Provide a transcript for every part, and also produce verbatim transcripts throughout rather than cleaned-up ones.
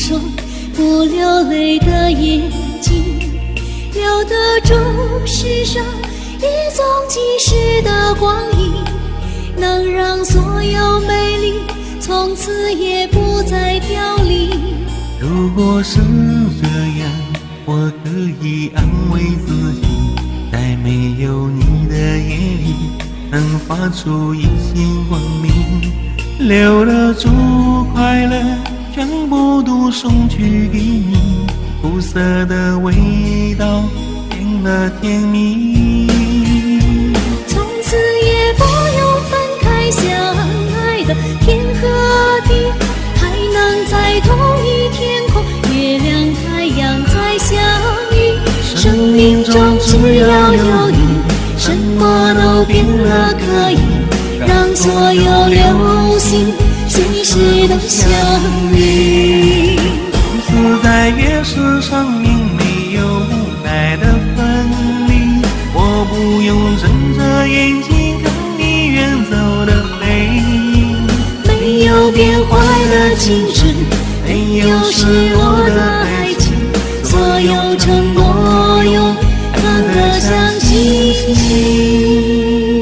双不流泪的眼睛，留得住世上一纵即逝的光阴，能让所有美丽从此也不再凋零。 如果是这样，我可以安慰自己，在没有你的夜里，能发出一线光明，留得住快乐，全部都送去给你，苦涩的味道变了甜蜜。 从此也不用分开，相爱的天和地，还能在同一天空，月亮太阳再相遇。生命中只要有你，什么都变了，可以让所有流星随时都相遇。 从此在月世上面没有无奈的分离，我不用睁着眼睛看你远走的背影。 没有变坏的青春，没有失落的爱情，所有承诺永恒的像星星。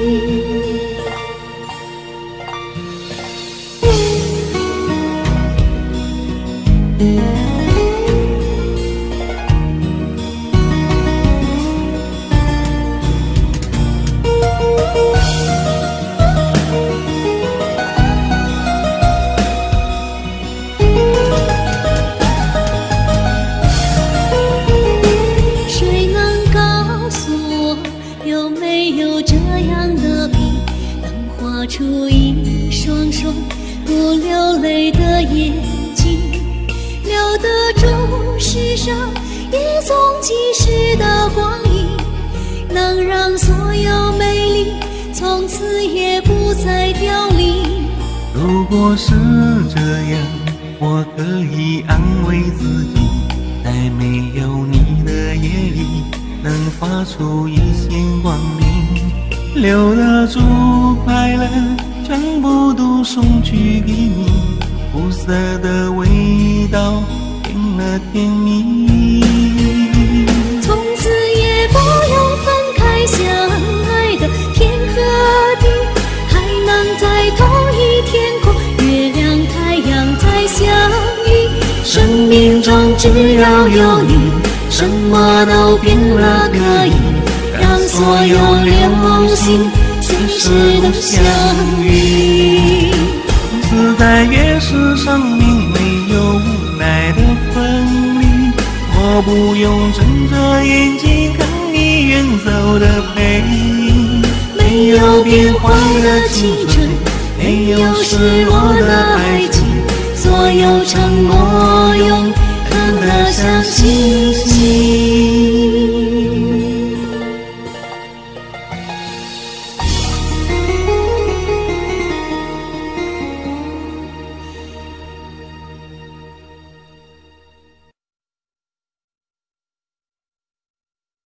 谁能告诉我，有没有这样的笔，能画出一双双不流泪的眼睛，留得住世上一纵即逝的光阴，能让所有美丽从此也不再凋零。 如果是这样，我可以安慰自己，在没有你的夜里，能发出一线光明，留得住快乐，全部都送去给你，苦涩的味道变了甜蜜。 从此也不用分开，相爱的天和地，还能在同一天空，月亮太阳再相遇。生命中只要有你，什么都变了，可以让所有流星随时都相遇。 从此在月世上面没有无奈的分离，我不用睁着眼睛看你远走的背影。 没有变坏的青春，没有失落的爱情，所有承诺永恒的像星